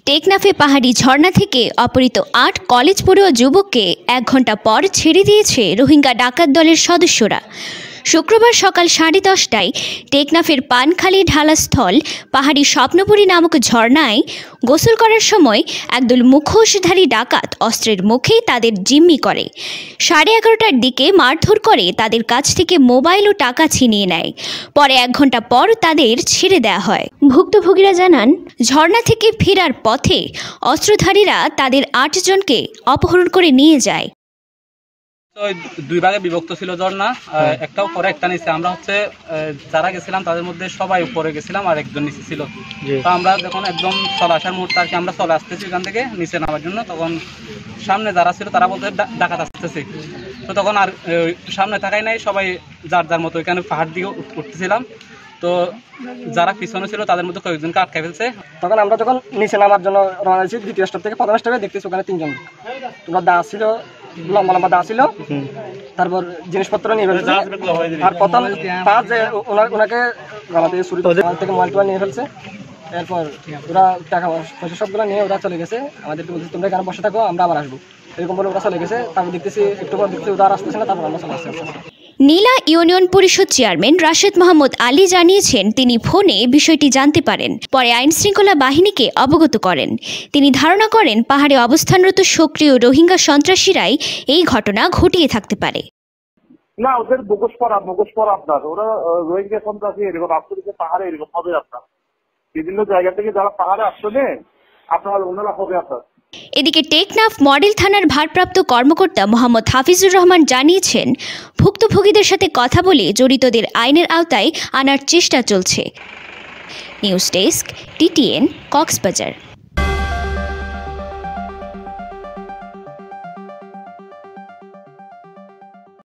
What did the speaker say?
টেকনাফে পাহাড়ি ঝর্ণা থেকে অপহৃত ৮ কলেজ পড়ুয়া যুবককে ১ ঘন্টা পর ছেড়ে দিয়েছে রোহিঙ্গা ডাকাত দলের সদস্যরা। শুক্রবার সকাল 10:30টায় টেকনাফের পানখালী ঢালাস্থল পাহাড়ি স্বপ্নপুরী নামক ঝর্ণায় গোসল করার সময় একদল মুখোশধারী ডাকাত অস্ত্রের মুখে তাদের জিম্মি করে। 11:30টার দিকে মারধর করে তাদের কাছ থেকে মোবাইল ও টাকা ছিনিয়ে নেয়। পরে 1 ঘন্টা পর তাদের ছেড়ে দেওয়া হয়। ভুক্তভোগীরা জানান, ঝর্ণা থেকে ফেরার পথে অস্ত্রধারীরা তাদের 8 জনকে অপহরণ করে নিয়ে যায়। দুই ভাগে বিভক্ত ছিল ঝর্ণা, একটা উপরে একটা নিচে। আমরা যারা গেছিলাম তাদের মধ্যে সবাই উপরে গেছিলাম আর একজন নিচে ছিল। তো আমরা যখন একদম চলে আসার মুহূর্তে আর কি আমরা চলে আসতেছি এখান থেকে নিচে নামার জন্য, তখন সামনে যারা ছিল তারা বলতে ডাকাত আসতেছে। তো তখন আর সামনে থাকাই নাই, সবাই যার যার মতো এখানে পাহাড় দিকে উঠতেছিলাম। তো যারা পিছনে ছিল তাদের মধ্যে কয়েকজনকে আটকে ফেলছে। তখন আমরা যখন নিচে নামার জন্য রওনা দিয়েছি, দ্বিতীয় স্টপ থেকে প্রথম স্টপে দেখতেছি ওখানে 3 জন তোমরা দা ছিল, লম্বা লম্বা দা ছিল, তারপর জিনিসপত্র নিয়ে ফেলছে। আর প্রথম পাঁচ যে ওনাকে গলা থেকে ছুরি থেকে মোবাইল টোবাইল নিয়ে ফেলছে। এরপর ওরা টাকা পয়সা সবগুলো নিয়ে ওরা চলে গেছে। আমাদেরকে বলছে তোমরা এখানে বসে থাকো, আমরা আবার আসবো, এরকম বলে ওরা চলে গেছে। তারপর দেখতেছি একটু পর দেখতেছি ওরা আর আসতেছে না, তারপর আমরা চলে আসছি। নীলা ইউনিয়ন পরিষদ চেয়ারম্যান রাশেদ মোহাম্মদ আলী জানিয়েছেন, তিনি ফোনে বিষয়টি জানতে পারেন, পরে আইনশৃঙ্খলা বাহিনীকে অবগত করেন। তিনি ধারণা করেন পাহাড়ে অবস্থানরত সক্রিয় রোহিঙ্গা সন্ত্রাসীরাই এই ঘটনা ঘটিয়ে থাকতে পারে। না, ওদের মুখোশ পরা আপনার, ওরা রোহিঙ্গা সন্ত্রাসী এরকম আফ্রিকা পাহাড়ে এরকম হবে। আপনার বিভিন্ন জায়গা থেকে যারা পাহাড়ে আসলে আপনার ওনারা হবে আপনার। এদিকে টেকনাফ মডেল থানার ভারপ্রাপ্ত কর্মকর্তা মোহাম্মদ হাফিজুর রহমান জানিয়েছেন, ভুক্তভোগীদের সাথে কথা বলে জড়িতদের আইনের আওতায় আনার চেষ্টা চলছে। News desk, TTN, Cox's Bazar.